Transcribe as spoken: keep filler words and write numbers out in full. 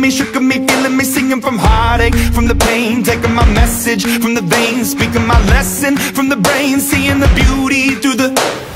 me, shook me, feeling me, singing from heartache, from the pain, taking my message from the veins, speaking my lesson from the brain, seeing the beauty through the